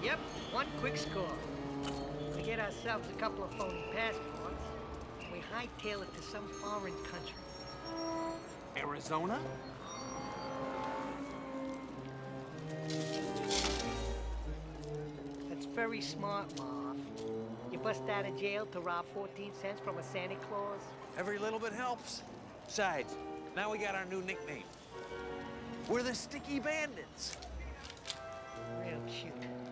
Yep, one quick score. We get ourselves a couple of phony passports, and we hightail it to some foreign country. Arizona? That's very smart, Marv. You bust out of jail to rob 14 cents from a Santa Claus? Every little bit helps. Besides, now we got our new nickname. We're the Sticky Bandits. Real cute.